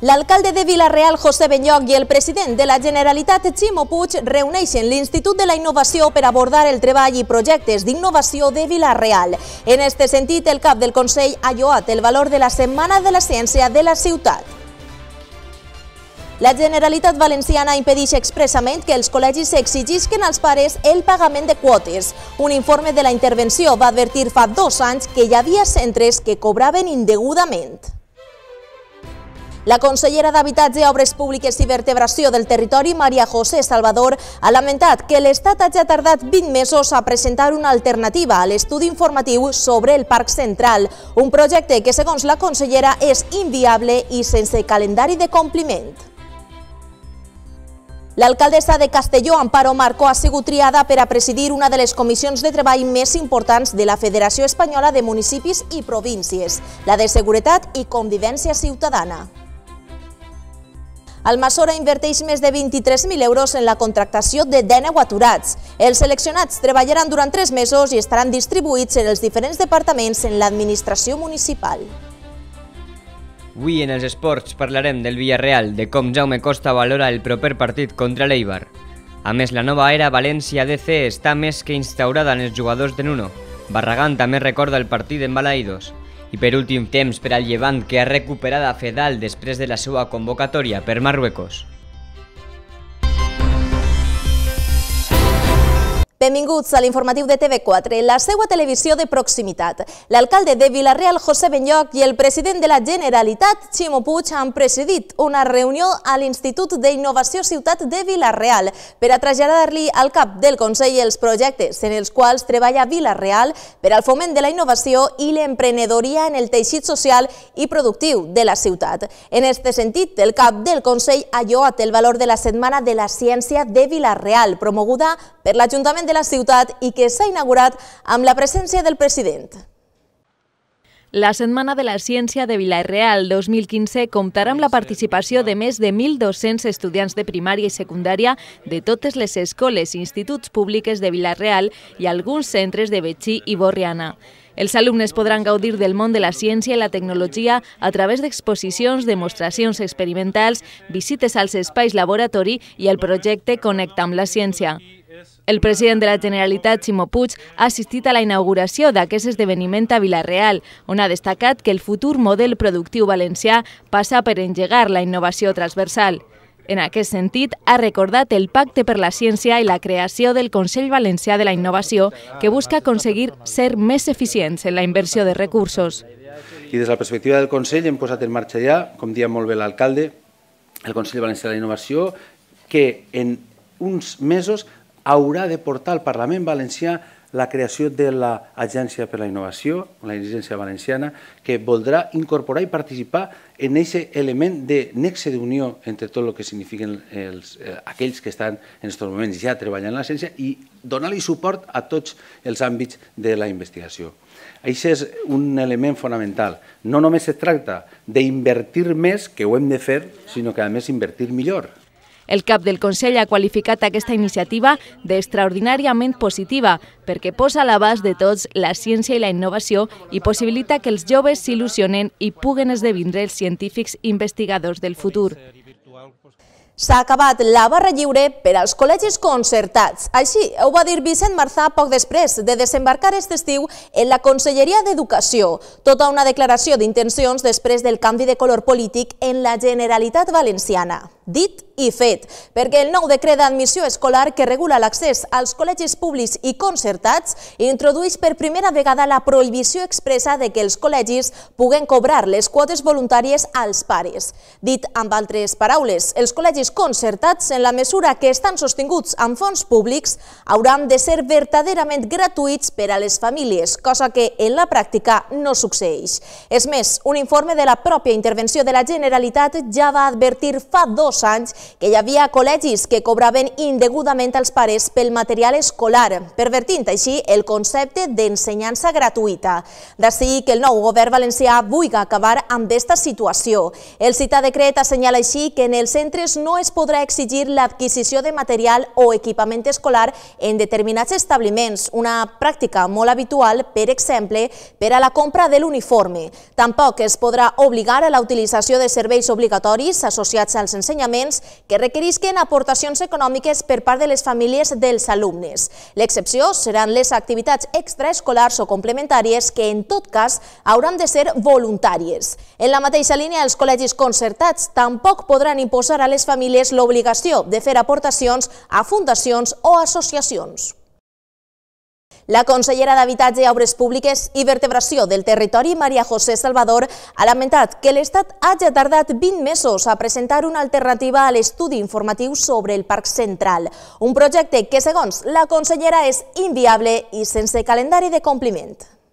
L'alcalde de Vila-real, José Benlloch, i el president de la Generalitat, Ximo Puig, reuneixen l'Institut de la Innovació per abordar el treball i projectes d'innovació de Vila-real. En aquest sentit, el cap del Consell ha lloat el valor de la Setmana de la Ciència de la ciutat. La Generalitat Valenciana impedeix expressament que els col·legis exigisquen als pares el pagament de quotes. Un informe de la intervenció va advertir fa 2 anys que hi havia centres que cobraven indegudament. La consellera d'Habitatge, Obres Públiques i Vertebració del Territori, Maria José Salvador, ha lamentat que l'Estat hagi tardat 20 mesos a presentar una alternativa a l'estudi informatiu sobre el Parc Central, un projecte que, segons la consellera, és inviable i sense calendari de compliment. L'alcaldessa de Castelló, Amparo Marco, ha sigut triada per a presidir una de les comissions de treball més importants de la Federació Espanyola de Municipis i Províncies, la de Seguretat i Convivència Ciutadana. Almassora inverteix més de 23.000 euros en la contractació de 10 aturats. Els seleccionats treballaran durant 3 mesos i estaran distribuïts en els diferents departaments en l'administració municipal. Avui en els esports parlarem del Villarreal, de com Jaume Costa valora el proper partit contra l'Eibar. A més, la nova era València DC està més que instaurada en els jugadors de Nuno. Barragán també recorda el partit en Balaïdos. I per últim temps per al Llevant, que ha recuperat a Fedal després de la seva convocatòria per Marruecos. Benvinguts a l'informatiu de TV4, la seva televisió de proximitat. L'alcalde de Vila-real, José Benlloch, i el president de la Generalitat, Ximo Puig, han presidit una reunió a l'Institut d'Innovació Ciutat de Vila-real per a traslladar-li al cap del Consell els projectes en els quals treballa Vila-real per al foment de la innovació i l'emprenedoria en el teixit social i productiu de la ciutat. En aquest sentit, el cap del Consell ha lloat el valor de la Setmana de la Ciència de Vila-real, promoguda per l'Ajuntament de la ciutat i que s'ha inaugurat amb la presència del president. La Setmana de la Ciència de Vila-real 2015 comptarà amb la participació de més de 1.200 estudiants de primària i secundària de totes les escoles i instituts públiques de Vila-real i alguns centres de Betxí i Borriana. Els alumnes podran gaudir del món de la ciència i la tecnologia a través d'exposicions, demostracions experimentals, visites als espais laboratori i el projecte Connecta amb la ciència. El president de la Generalitat, Ximo Puig, ha assistit a la inauguració d'aquest esdeveniment a Vila-real, on ha destacat que el futur model productiu valencià passa per engegar la innovació transversal. En aquest sentit, ha recordat el Pacte per la Ciència i la creació del Consell Valencià de la Innovació, que busca aconseguir ser més eficients en la inversió de recursos. I des de la perspectiva del Consell hem posat en marxa ja, com deia molt bé l'alcalde, el Consell Valencià de la Innovació, que en uns mesos haurà de portar al Parlament Valencià la creació de l'Agència per la Innovació, l'Agència Valenciana, que voldrà incorporar i participar en aquest element de nexe d'unió entre tot el que signifiquen aquells que estan en aquests moments ja treballant en la ciència i donar-li suport a tots els àmbits de la investigació. Això és un element fonamental. No només es tracta d'invertir més, que ho hem de fer, sinó que a més invertir millor. El cap del Consell ha qualificat aquesta iniciativa d'extraordinàriament positiva perquè posa a l'abast de tots la ciència i la innovació i possibilita que els joves s'il·lusionen i puguen esdevindre els científics investigadors del futur. S'ha acabat la barra lliure per als col·legis concertats. Així ho va dir Vicent Marzà poc després de desembarcar aquest estiu en la Conselleria d'Educació. Tota una declaració d'intencions després del canvi de color polític en la Generalitat Valenciana. Dit i fet, perquè el nou decret d'admissió escolar que regula l'accés als col·legis públics i concertats introdueix per primera vegada la prohibició expressa de que els col·legis puguen cobrar les quotes voluntàries als pares. Dit amb altres paraules, els col·legis concertats, en la mesura que estan sostinguts amb fons públics, hauran de ser verdaderament gratuïts per a les famílies, cosa que en la pràctica no succeeix. És més, un informe de la pròpia intervenció de la Generalitat ja va advertir fa 2 2 anys que hi havia col·legis que cobraven indegudament als pares pel material escolar, pervertint així el concepte d'ensenyança gratuïta. D'ací que el nou govern valencià vulgui acabar amb aquesta situació. El citat decret assenyala així que en els centres no es podrà exigir l'adquisició de material o equipament escolar en determinats establiments, una pràctica molt habitual, per exemple, per a la compra de l'uniforme. Tampoc es podrà obligar a la utilització de serveis obligatoris associats als ensenyaments que requerisquen aportacions econòmiques per part de les famílies dels alumnes. L'excepció seran les activitats extraescolars o complementàries que, en tot cas, hauran de ser voluntàries. En la mateixa línia, els col·legis concertats tampoc podran imposar a les famílies l'obligació de fer aportacions a fundacions o associacions. La consellera d'Habitatge i Obres Públiques i Vertebració del Territori, Maria José Salvador, ha lamentat que l'Estat hagi tardat 20 mesos a presentar una alternativa a l'estudi informatiu sobre el Parc Central, un projecte que, segons la consellera, és inviable i sense calendari de compliment.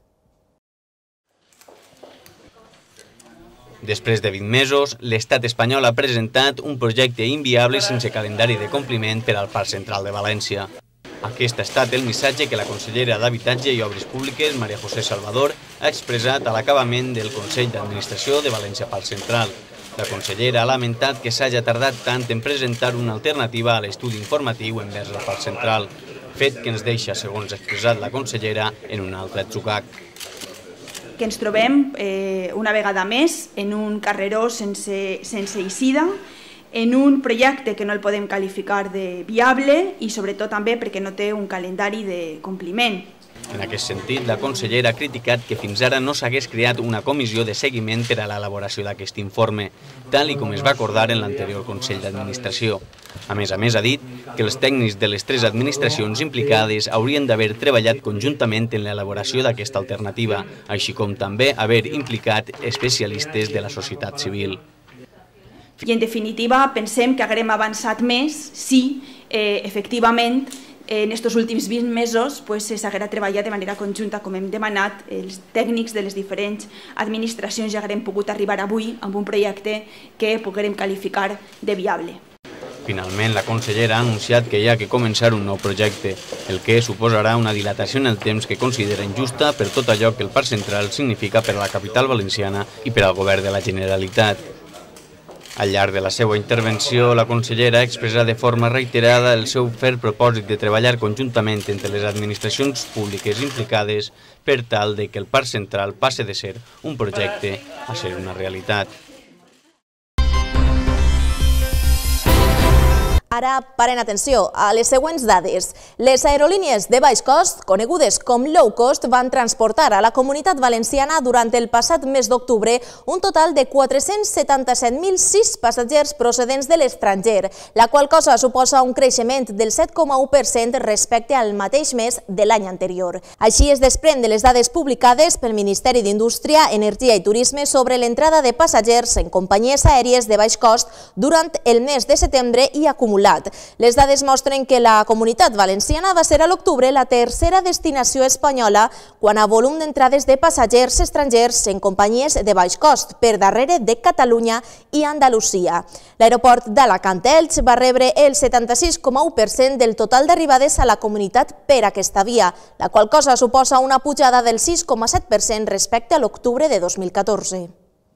Després de 20 mesos, l'Estat espanyol ha presentat un projecte inviable sense calendari de compliment per al Parc Central de València. Aquest ha estat el missatge que la consellera d'Habitatge i Obres Públiques, Maria José Salvador, ha expressat a l'acabament del Consell d'Administració de València Parc Central. La consellera ha lamentat que s'hagi tardat tant en presentar una alternativa a l'estudi informatiu envers el Parc Central, fet que ens deixa, segons ha expressat la consellera, en un altre atzucac. Que ens trobem una vegada més en un carreró sense eixida, en un projecte que no el podem qualificar de viable i sobretot també perquè no té un calendari de compliment. En aquest sentit, la consellera ha criticat que fins ara no s'hagués creat una comissió de seguiment per a l'elaboració d'aquest informe, tal com es va acordar en l'anterior Consell d'Administració. A més, ha dit que els tècnics de les 3 administracions implicades haurien d'haver treballat conjuntament en l'elaboració d'aquesta alternativa, així com també haver implicat especialistes de la societat civil. I en definitiva pensem que haguem avançat més si efectivament en aquests últims 20 mesos s'haguera treballat de manera conjunta, com hem demanat, els tècnics de les diferents administracions ja haguem pogut arribar avui amb un projecte que poguérem qualificar de viable. Finalment, la consellera ha anunciat que hi ha que començar un nou projecte, el que suposarà una dilatació en el temps que considera injusta per tot allò que el Parc Central significa per a la capital valenciana i per al govern de la Generalitat. Al llarg de la seva intervenció, la consellera ha expressat de forma reiterada el seu ferm propòsit de treballar conjuntament entre les administracions públiques implicades per tal que el Parc Central passe de ser un projecte a ser una realitat. Ara paren atenció a les següents dades. Les aerolínies de baix cost, conegudes com low cost, van transportar a la Comunitat Valenciana durant el passat mes d'octubre un total de 477.006 passatgers procedents de l'estranger, la qual cosa suposa un creixement del 7,1% respecte al mateix mes de l'any anterior. Així es desprèn de les dades publicades pel Ministeri d'Indústria, Energia i Turisme sobre l'entrada de passatgers en companyies aèries de baix cost durant el mes de setembre i acumulat. Les dades mostren que la Comunitat Valenciana va ser a l'octubre la tercera destinació espanyola quant a volum d'entrades de passatgers estrangers en companyies de baix cost, per darrere de Catalunya i Andalusia. L'aeroport d'Alacant-Elx va rebre el 76,1% del total d'arribades a la comunitat per aquesta via, la qual cosa suposa una pujada del 6,7% respecte a l'octubre de 2014.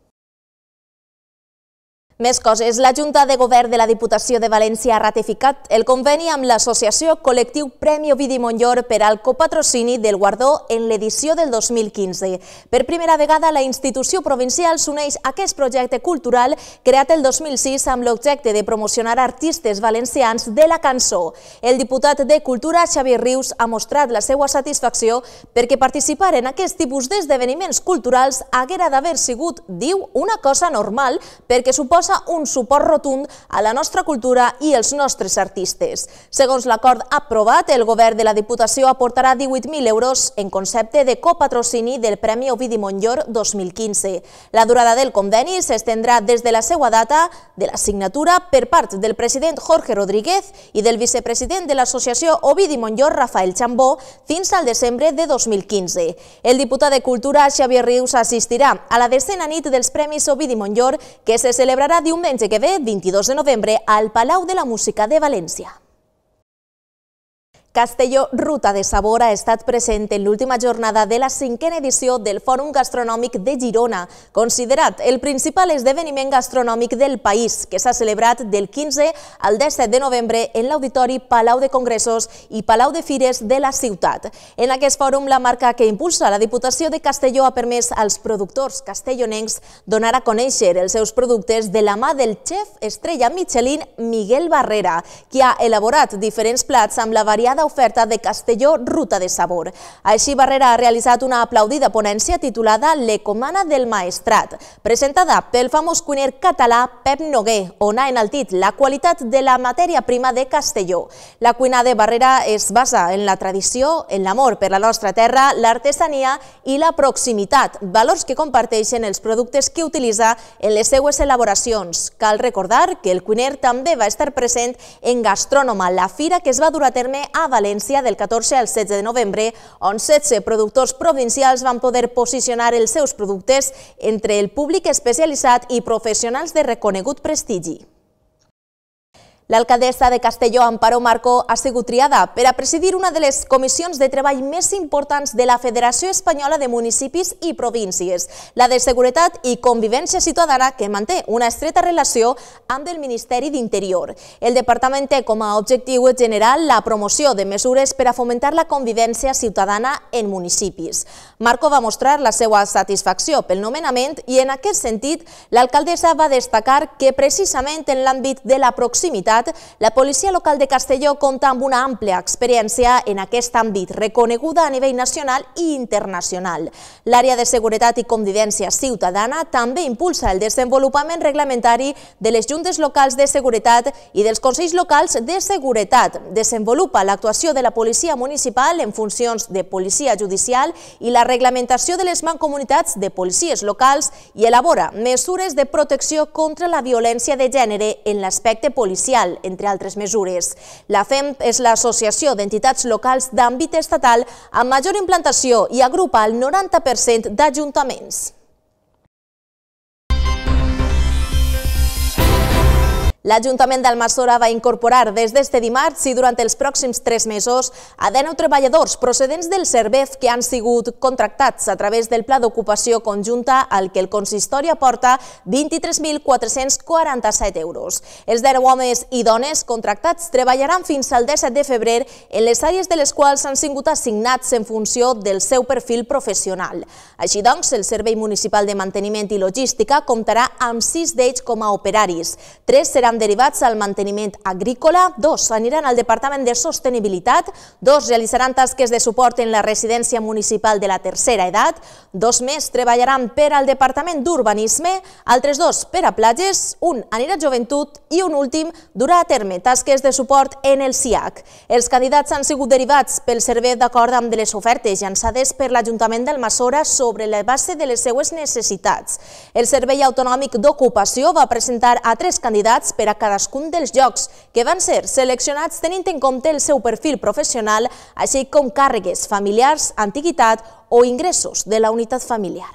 Més coses. La Junta de Govern de la Diputació de València ha ratificat el conveni amb l'associació col·lectiu Premi Ovidi Montllor per al copatrocini del guardó en l'edició del 2015. Per primera vegada, la institució provincial s'uneix a aquest projecte cultural creat el 2006 amb l'objecte de promocionar artistes valencians de la cançó. El diputat de Cultura, Xavier Rius, ha mostrat la seva satisfacció perquè participar en aquest tipus d'esdeveniments culturals haguera d'haver sigut, diu, una cosa normal perquè suposa un suport rotund a la nostra cultura i els nostres artistes. Segons l'acord aprovat, el govern de la Diputació aportarà 18.000 euros en concepte de copatrocini del Premi Ovidi Montllor 2015. La durada del conveni s'estendrà des de la seva data de la signatura per part del president Jorge Rodríguez i del vicepresident de l'Associació Ovidi Montllor, Rafael Chambó, fins al desembre de 2015. El diputat de Cultura, Xavier Rius, assistirà a la 10ª nit dels Premis Ovidi Montllor, que se celebrarà serà diumenge que ve, 22 de novembre, al Palau de la Música de València. Castelló Ruta de Sabor ha estat present en l'última jornada de la 5a edició del Fòrum Gastronòmic de Girona, considerat el principal esdeveniment gastronòmic del país, que s'ha celebrat del 15 al 17 de novembre en l'Auditori Palau de Congressos i Palau de Fires de la ciutat. En aquest fòrum, la marca que impulsa la Diputació de Castelló ha permès als productors castellonencs donar a conèixer els seus productes de la mà del xef estrella Michelin Miguel Barrera, qui ha elaborat diferents plats amb la variada oferta de Castelló Ruta de Sabor. Així, Barrera ha realitzat una aplaudida ponència titulada L'Ecomana del Maestrat, presentada pel famós cuiner català Pep Noguer, on ha enaltit la qualitat de la matèria prima de Castelló. La cuina de Barrera es basa en la tradició, en l'amor per la nostra terra, l'artesania i la proximitat, valors que comparteixen els productes que utilitza en les seues elaboracions. Cal recordar que el cuiner també va estar present en Gastrònoma, la fira que es va dur a terme a València del 14 al 16 de novembre, on 16 productors provincials van poder posicionar els seus productes entre el públic especialitzat i professionals de reconegut prestigi. L'alcaldessa de Castelló, Amparo Marco, ha sigut triada per a presidir una de les comissions de treball més importants de la Federació Espanyola de Municipis i Províncies, la de Seguretat i Convivència Ciutadana, que manté una estreta relació amb el Ministeri d'Interior. El departament té com a objectiu general la promoció de mesures per a fomentar la convivència ciutadana en municipis. Marco va mostrar la seva satisfacció pel nomenament i, en aquest sentit, l'alcaldessa va destacar que precisament en l'àmbit de la proximitat la policia local de Castelló compta amb una àmplia experiència en aquest àmbit, reconeguda a nivell nacional i internacional. L'àrea de seguretat i convivència ciutadana també impulsa el desenvolupament reglamentari de les juntes locals de seguretat i dels consells locals de seguretat. Desenvolupa l'actuació de la policia municipal en funcions de policia judicial i la reglamentació de les mancomunitats de policies locals i elabora mesures de protecció contra la violència de gènere en l'aspecte policial, entre altres mesures. La FEM és l'associació d'entitats locals d'àmbit estatal amb major implantació i agrupa el 90% d'ajuntaments. L'Ajuntament d'Almassora va incorporar des d'este dimarts i durant els pròxims 3 mesos a 19 treballadors procedents del Servef que han sigut contractats a través del Pla d'Ocupació Conjunta al que el consistori aporta 23.447 euros. Els 10 homes i dones contractats treballaran fins al 17 de febrer en les àrees de les quals han sigut assignats en funció del seu perfil professional. Així doncs, el Servei Municipal de Manteniment i Logística comptarà amb 6 d'ells com a operaris. 3 seran derivats al manteniment agrícola, 2 aniran al Departament de Sostenibilitat, 2 realitzaran tasques de suport en la residència municipal de la tercera edat, 2 més treballaran per al Departament d'Urbanisme, altres 2 per a platges, 1 anirà a Joventut i un últim durà a terme tasques de suport en el SIAC. Els candidats han sigut derivats pel Servei d'acord amb les ofertes llançades per l'Ajuntament d'Almassora sobre la base de les seues necessitats. El Servei Autonòmic d'Ocupació va presentar a 3 candidats per a cadascun dels llocs, que van ser seleccionats tenint en compte el seu perfil professional, així com càrregues familiars, antiguitat o ingressos de la unitat familiar.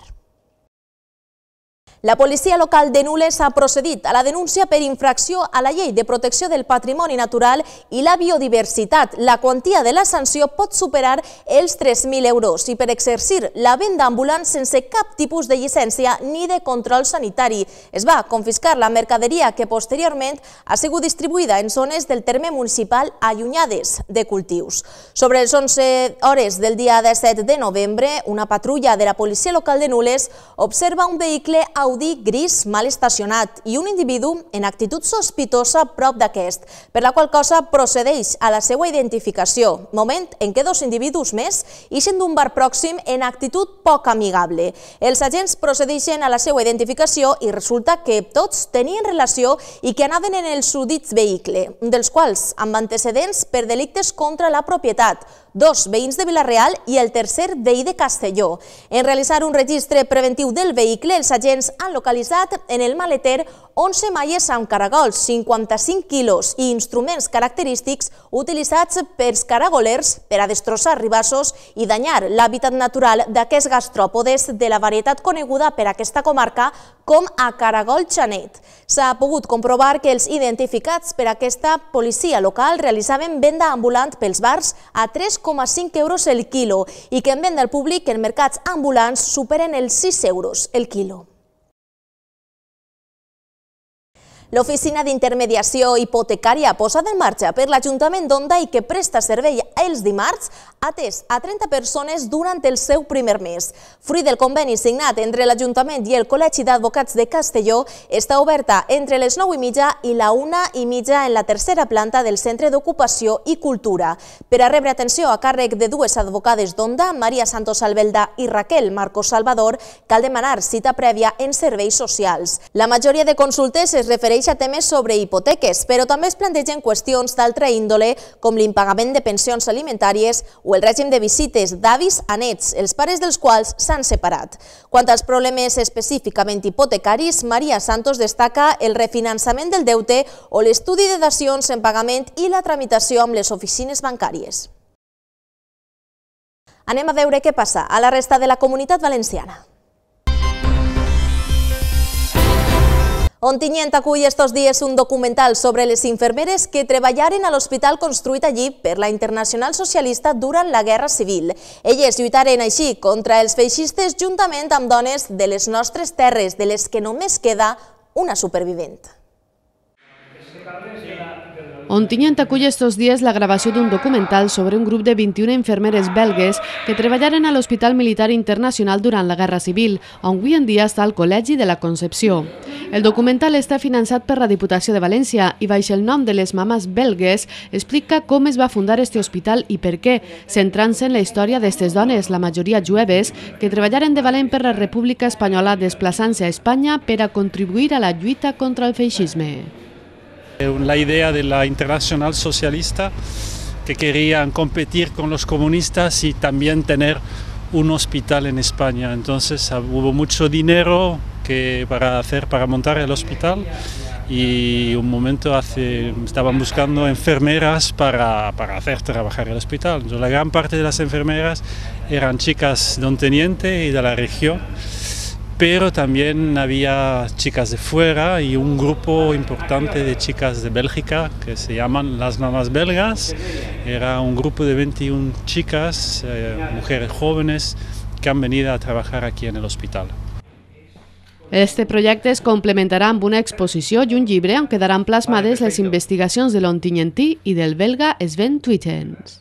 La policia local de Nules ha procedit a la denúncia per infracció a la llei de protecció del patrimoni natural i la biodiversitat. La quantia de la sanció pot superar els 3.000 euros i per exercir la venda ambulant sense cap tipus de llicència ni de control sanitari. Es va confiscar la mercaderia que posteriorment ha sigut distribuïda en zones del terme municipal allunyades de cultius. Sobre les 11 hores del dia 17 de novembre, una patrulla de la policia local de Nules observa un vehicle Audi gris mal estacionat i un individu en actitud sospitosa prop d'aquest, per la qual cosa procedeix a la seva identificació, moment en què 2 individus més ixen d'un bar pròxim en actitud poc amigable. Els agents procedeixen a la seva identificació i resulta que tots tenien relació i que anaven en el sudit vehicle, un dels quals amb antecedents per delictes contra la propietat, 2 veïns de Vila-real i el tercer veí de Castelló. En realitzar un registre preventiu del vehicle, els agents han localitzat en el maleter 11 malles amb caragols, 55 quilos i instruments característics utilitzats pels caragolers per a destrossar ribassos i danyar l'hàbitat natural d'aquests gastròpodes de la varietat coneguda per aquesta comarca com a caragol xanet. S'ha pogut comprovar que els identificats per aquesta policia local realitzaven venda ambulant pels bars a 3,5 euros el quilo i que en venda al públic en mercats ambulants superen els 6 euros el quilo. L'Oficina d'Intermediació Hipotecària posada en marxa per l'Ajuntament d'Onda i que presta servei els dimarts ha atès a 30 persones durant el seu primer mes. Fruit del conveni signat entre l'Ajuntament i el Col·legi d'Advocats de Castelló, està oberta entre les 9:30 i la 1:30 en la tercera planta del Centre d'Ocupació i Cultura. Per a rebre atenció a càrrec de dues advocades d'Onda, Maria Santos Albelda i Raquel Marcos Salvador, cal demanar cita prèvia en serveis socials. La majoria de consultes es refereix a temes sobre hipoteques, però també es plantegen qüestions d'altra índole com l'impagament de pensions alimentàries o el règim de visites d'avis a nets, els pares dels quals s'han separat. Quant als problemes específicament hipotecaris, Maria Santos destaca el refinançament del deute o l'estudi de dacions en pagament i la tramitació amb les oficines bancàries. Anem a veure què passa a la resta de la Comunitat Valenciana. Ontinyent acull estos dies un documental sobre les infermeres que treballaren a l'hospital construït allí per la Internacional Socialista durant la Guerra Civil. Elles lluitaren així contra els feixistes juntament amb dones de les nostres terres, de les que només queda una supervivent. Ontinyent acull estos dies la gravació d'un documental sobre un grup de 21 infermeres belgues que treballaren a l'Hospital Militar Internacional durant la Guerra Civil, on avui en dia està el Col·legi de la Concepció. El documental està finançat per la Diputació de València i baix el nom de les mames belgues explica com es va fundar este hospital i per què, centrant-se en la història d'aquestes dones, la majoria jueves, que treballaren de valent per la República Espanyola desplaçant-se a Espanya per a contribuir a la lluita contra el feixisme. La idea de la Internacional Socialista que querían competir con los comunistas y también tener un hospital en España. Entonces hubo mucho dinero para montar el hospital y un momento estaban buscando enfermeras para hacer trabajar el hospital. La gran parte de las enfermeras eran chicas de Onteniente y de la región, pero también había chicas de fuera y un grupo importante de chicas de Bélgica que se llaman las mamás belgas. Era un grupo de 21 chicas, mujeres jóvenes, que han venido a trabajar aquí en el hospital. Este projecte es complementarà amb una exposició i un llibre on quedaran plasmades les investigacions de l'ontinyentí i del belga Sven Twittens.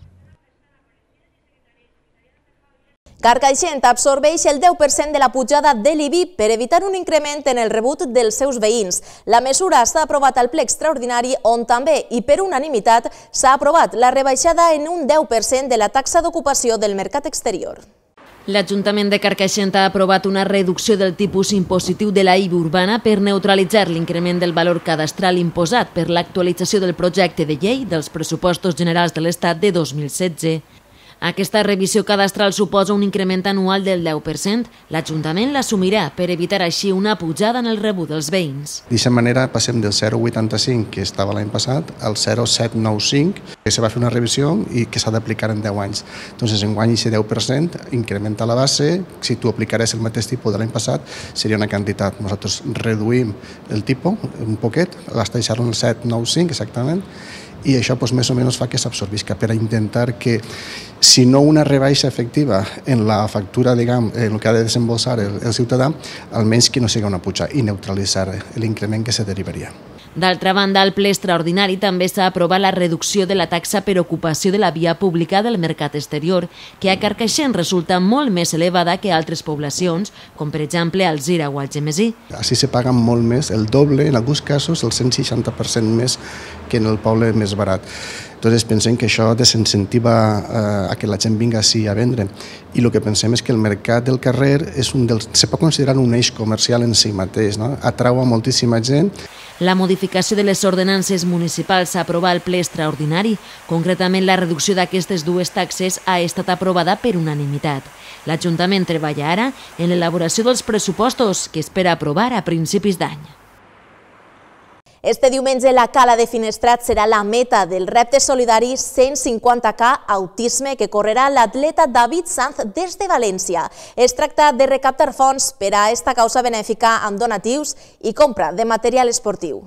Carcaixent absorbeix el 10% de la pujada de l'IBI per evitar un increment en el rebut dels seus veïns. La mesura s'ha aprovat al ple extraordinari on també, i per unanimitat, s'ha aprovat la rebaixada en un 10% de la taxa d'ocupació del mercat exterior. L'Ajuntament de Carcaixent ha aprovat una reducció del tipus impositiu de la IBI urbana per neutralitzar l'increment del valor cadastral imposat per l'actualització del projecte de llei dels pressupostos generals de l'Estat de 2016. Aquesta revisió cadastral suposa un increment anual del 10%. L'Ajuntament l'assumirà per evitar així una pujada en el rebut dels veïns. D'aquesta manera passem del 0,85 que estava l'any passat al 0,795, que se va fer una revisió i que s'ha d'aplicar en 10 anys. Doncs enguany aquest 10% incrementa la base. Si tu aplicaràs el mateix tipus de l'any passat seria una quantitat. Nosaltres reduïm el tipus un poquet, l'has deixat en el 795 exactament, i això més o menys fa que s'absorbisca per a intentar que, si no una rebaixa efectiva en la factura, diguem, en el que ha de desembolsar el ciutadà, almenys que no sigui una puja i neutralitzar l'increment que se derivaria. D'altra banda, al ple extraordinari també s'ha aprovat la reducció de la taxa per ocupació de la via pública del mercat exterior, que a Carcaixent resulta molt més elevada que a altres poblacions, com per exemple Alzira o Algemesí. Així se paga molt més, el doble, en alguns casos el 160% més que en el poble més barat. Entonces pensem que això desincentiva a que la gent vinga així a vendre. I el que pensem és que el mercat del carrer se pot considerar un eix comercial en si mateix, no? Atrau a moltíssima gent. La modificació de les ordenances municipals s'ha aprovat al ple extraordinari. Concretament, la reducció d'aquestes dues taxes ha estat aprovada per unanimitat. L'Ajuntament treballa ara en l'elaboració dels pressupostos, que espera aprovar a principis d'any. Este diumenge la Cala de Finestrat serà la meta del repte solidari 150K Autisme que correrà l'atleta David Sanz des de València. Es tracta de recaptar fons per a esta causa benèfica amb donatius i compra de material esportiu.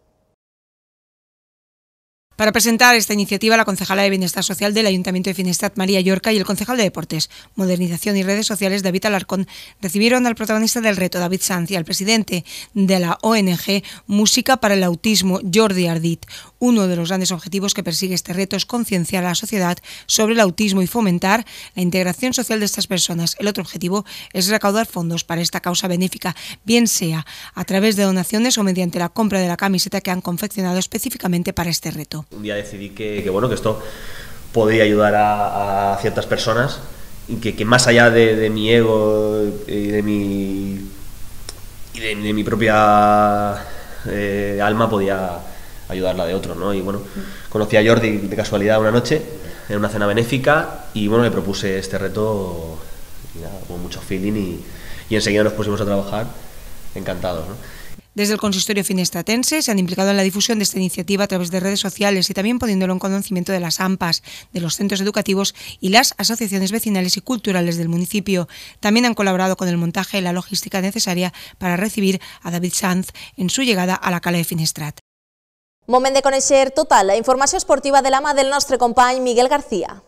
Para presentar esta iniciativa, la concejala de Bienestar Social del Ayuntamiento de Finestrat, María Llorca, y el concejal de Deportes, Modernización y Redes Sociales, David Alarcón, recibieron al protagonista del reto, David Sanz, y al presidente de la ONG Música para el Autismo, Jordi Ardit. Uno de los grandes objetivos que persigue este reto es concienciar a la sociedad sobre el autismo y fomentar la integración social de estas personas. El otro objetivo es recaudar fondos para esta causa benéfica, bien sea a través de donaciones o mediante la compra de la camiseta que han confeccionado específicamente para este reto. Un día decidí que esto podría ayudar a ciertas personas y que más allá de mi ego y de mi propia alma podía ayudar la de otro, ¿no? Y bueno, conocí a Jordi de casualidad una noche en una cena benéfica y bueno, le propuse este reto y nada, con mucho feeling y enseguida nos pusimos a trabajar encantados, ¿no? Desde el consistorio finestratense se han implicado en la difusión de esta iniciativa a través de redes sociales y también poniéndolo en conocimiento de las AMPAs, de los centros educativos y las asociaciones vecinales y culturales del municipio. También han colaborado con el montaje y la logística necesaria para recibir a David Sanz en su llegada a la Cala de Finestrat. Moment de conèixer tota la informació esportiva de la mà del nostre company Miguel García.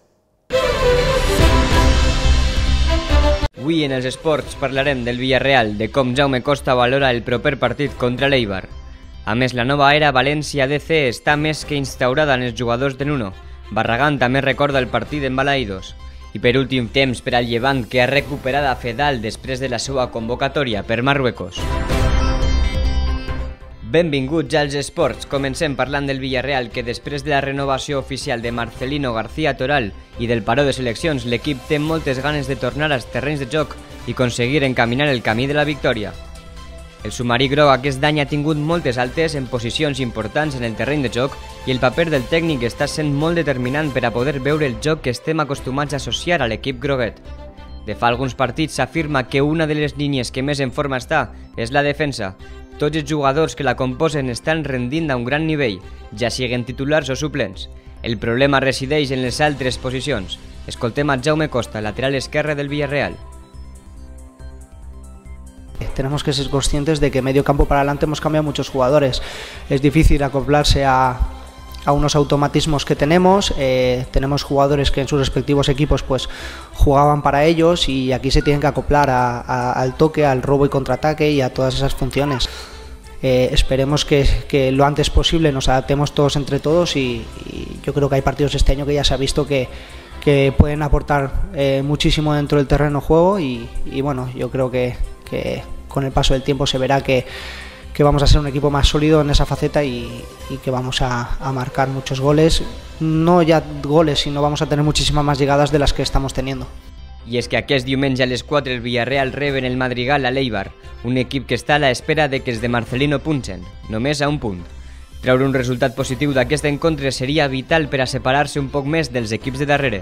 Avui en els esports parlarem del Villarreal, de com Jaume Costa valora el proper partit contra l'Eibar. A més, la nova era València DC està més que instaurada en els jugadors de Nuno. Barragán també recorda el partit en Balaïdos. I per últim temps per al Llevant, que ha recuperat a Fedal després de la seva convocatòria per Marruecos. Benvinguts als esports. Comencem parlant del Villarreal, que després de la renovació oficial de Marcelino García Toral i del paró de seleccions, l'equip té moltes ganes de tornar als terrenys de joc i aconseguir encaminar el camí de la victòria. El submarí groc aquest any ha tingut moltes altes en posicions importants en el terreny de joc i el paper del tècnic està sent molt determinant per a poder veure el joc que estem acostumats a associar a l'equip groguet. De fa alguns partits s'afirma que una de les línies que més en forma està és la defensa. Tots els jugadors que la composen estan rendint a un gran nivell, ja siguen titulars o suplents. El problema resideix en les altres posicions. Escoltem a Jaume Costa, lateral esquerre del Villarreal. Tenemos que ser conscientes de que medio campo para adelante hemos cambiado muchos jugadores. Es difícil acoplarse a unos automatismos que tenemos. Tenemos jugadores que en sus respectivos equipos pues jugaban para ellos y aquí se tienen que acoplar al toque, al robo y contraataque y a todas esas funciones. Esperemos que lo antes posible nos adaptemos todos entre todos y yo creo que hay partidos este año que ya se ha visto que pueden aportar muchísimo dentro del terreno de juego y bueno, yo creo que con el paso del tiempo se verá que vamos a ser un equipo más sólido en esa faceta y que vamos a marcar muchos goles, no ya goles, sino vamos a tener muchísimas más llegadas de las que estamos teniendo. I és que aquest diumenge a les 4 el Villarreal reben el Madrigal a l'Eibar, un equip que està a l'espera de que els de Marcelino punxen, només a un punt. Treure un resultat positiu d'aquest encontre seria vital per a separar-se un poc més dels equips de darrere.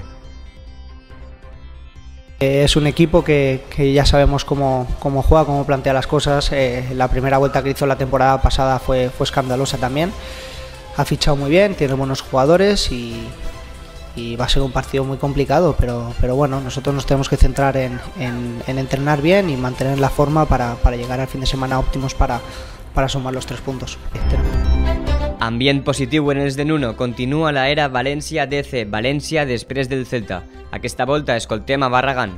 Es un equipo que ya sabemos cómo juega, cómo plantea las cosas. La primera vuelta que hizo la temporada pasada fue escandalosa también. Ha fichado muy bien, tiene buenos jugadores y va a ser un partido muy complicado, pero bueno, nosotros nos tenemos que centrar en entrenar bien y mantener la forma para llegar al fin de semana óptimos para sumar los 3 puntos. Ambient positiu en els de Nuno. Continua la era València DC, València després del Celta. Aquesta volta escoltem a Barragán.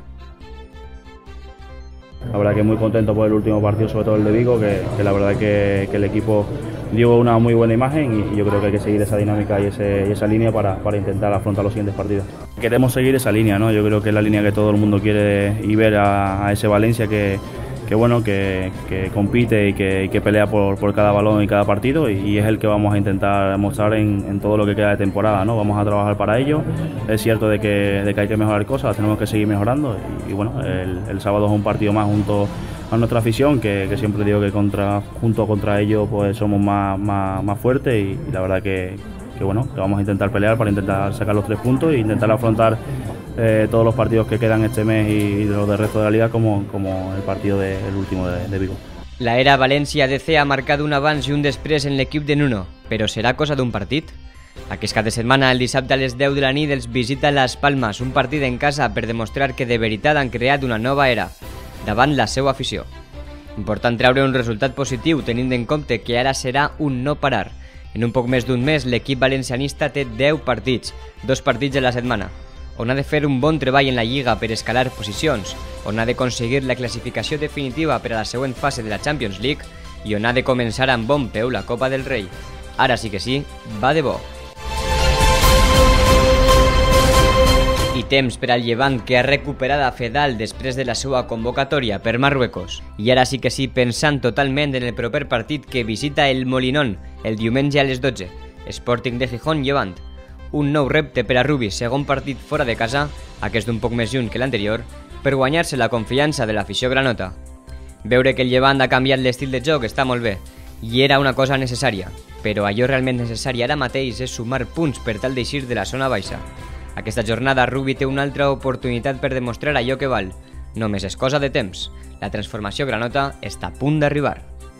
La verdad que muy contento por el último partido, sobre todo el de Vigo, que la verdad que el equipo dio una muy buena imagen y yo creo que hay que seguir esa dinámica y esa línea para intentar afrontar los siguientes partidos. Queremos seguir esa línea, ¿no? Yo creo que es la línea que todo el mundo quiere y ver a ese Valencia que compite y que pelea por cada balón y cada partido y es el que vamos a intentar mostrar en todo lo que queda de temporada, ¿no? Vamos a trabajar para ello. Es cierto de que hay que mejorar cosas, tenemos que seguir mejorando y bueno, el sábado es un partido más junto a nuestra afición que siempre digo que junto contra ellos pues somos más fuertes y la verdad que bueno, que vamos a intentar pelear para intentar sacar los 3 puntos e intentar afrontar todos los partidos que quedan este mes y los del resto de la liga como el partido del último de Vigo. La era València DC ha marcat un abans i un després en l'equip de Nuno, però serà cosa d'un partit? Aquest cap de setmana, el dissabte a les 10 de la nit, els visita Las Palmas, un partit en casa per demostrar que de veritat han creat una nova era, davant la seva afició. Important treure un resultat positiu, tenint en compte que ara serà un no parar. En un poc més d'un mes, l'equip valencianista té 10 partits, 2 partits a la setmana, on ha de fer un bon treball en la Lliga per escalar posicions, on ha d'aconseguir la classificació definitiva per a la següent fase de la Champions League i on ha de començar amb bon peu la Copa del Rei. Ara sí que sí, va de bo. I temps per al Llevant, que ha recuperat a Fedal després de la seva convocatòria per Marruecos. I ara sí que sí, pensant totalment en el proper partit que visita el Molinón el diumenge a les 12, Sporting de Gijón Llevant. Un nou repte per a Rubi, segon partit fora de casa, aquest un poc més lluny que l'anterior, per guanyar-se la confiança de l'afició granota. Veure que el Llevant ha canviat l'estil de joc està molt bé, i era una cosa necessària, però allò realment necessari ara mateix és sumar punts per tal d'eixir de la zona baixa. Aquesta jornada Rubi té una altra oportunitat per demostrar allò que val. Només és cosa de temps. La transformació granota està a punt d'arribar.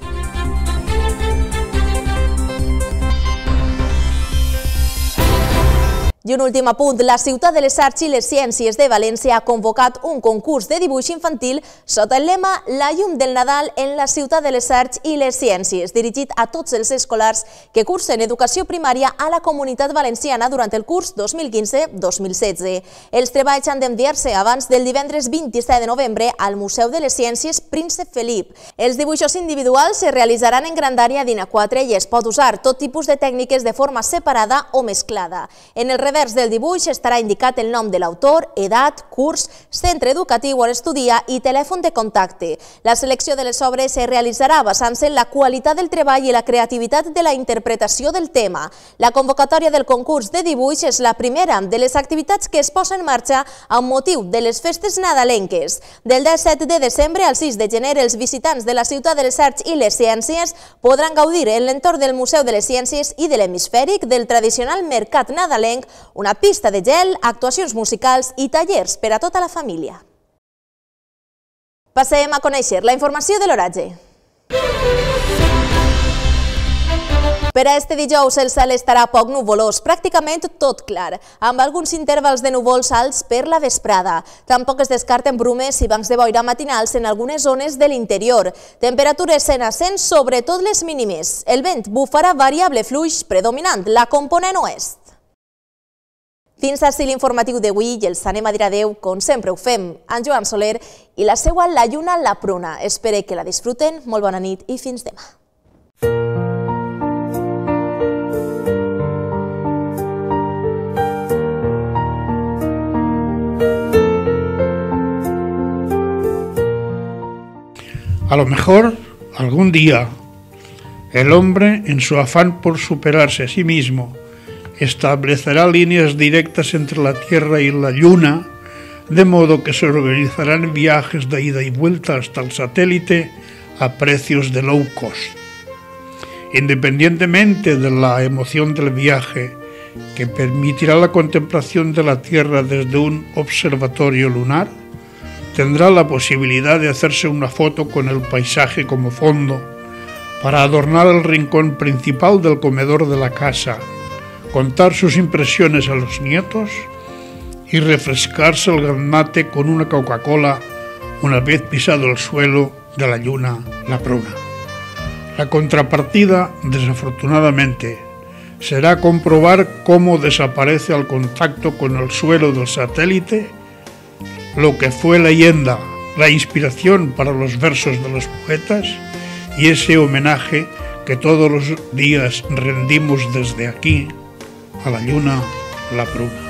I un últim apunt, la Ciutat de les Arts i les Ciències de València ha convocat un concurs de dibuix infantil sota el lema La llum del Nadal en la Ciutat de les Arts i les Ciències, dirigit a tots els escolars que cursen educació primària a la Comunitat Valenciana durant el curs 2015-2016. Els treballs han d'enviar-se abans del divendres 27 de novembre al Museu de les Ciències Príncep Felip. Els dibuixos individuals es realitzaran en grandària d'A4 i es pot usar tot tipus de tècniques de forma separada o mesclada. En el revers del dibuix estarà indicat el nom de l'autor, edat, curs, centre educatiu on estudia i telèfon de contacte. La selecció de les obres es realitzarà basant-se en la qualitat del treball i la creativitat de la interpretació del tema. La convocatòria del concurs de dibuix és la primera de les activitats que es posa en marxa amb motiu de les festes nadalenques. Del 17 de desembre al 6 de gener, els visitants de la Ciutat de les Arts i les Ciències podran gaudir en l'entorn del Museu de les Ciències i de l'Hemisfèric del tradicional mercat nadalenc, una pista de gel, actuacions musicals i tallers per a tota la família. Passem a conèixer la informació de l'oratge. Per a este dijous el cel estarà poc nuvolós, pràcticament tot clar, amb alguns intervals de núvols alts per la vesprada. Tampoc es descarten brumes i bancs de boira matinals en algunes zones de l'interior. Temperatures en ascens, sobretot les mínimes. El vent bufarà variable fluix, predominant la component oest. Fins ací l'informatiu d'avui i els anem a dir adeu, com sempre ho fem, en Joan Soler i la seua La Lluna la Pruna. Espero que la disfruten, molt bona nit i fins demà. A lo mejor, algún día, el hombre, en su afán por superarse a sí mismo, establecerá líneas directas entre la Tierra y la Luna, de modo que se organizarán viajes de ida y vuelta hasta el satélite a precios de low cost. Independientemente de la emoción del viaje, que permitirá la contemplación de la Tierra desde un observatorio lunar, tendrá la posibilidad de hacerse una foto con el paisaje como fondo para adornar el rincón principal del comedor de la casa, contar sus impresiones a los nietos y refrescarse el gaznate con una Coca-Cola una vez pisado el suelo de la Lluna la Pruna. La contrapartida, desafortunadamente, será comprobar cómo desaparece al contacto con el suelo del satélite lo que fue leyenda, la inspiración para los versos de los poetas y ese homenaje que todos los días rendimos desde aquí a la Lluna la Pruna.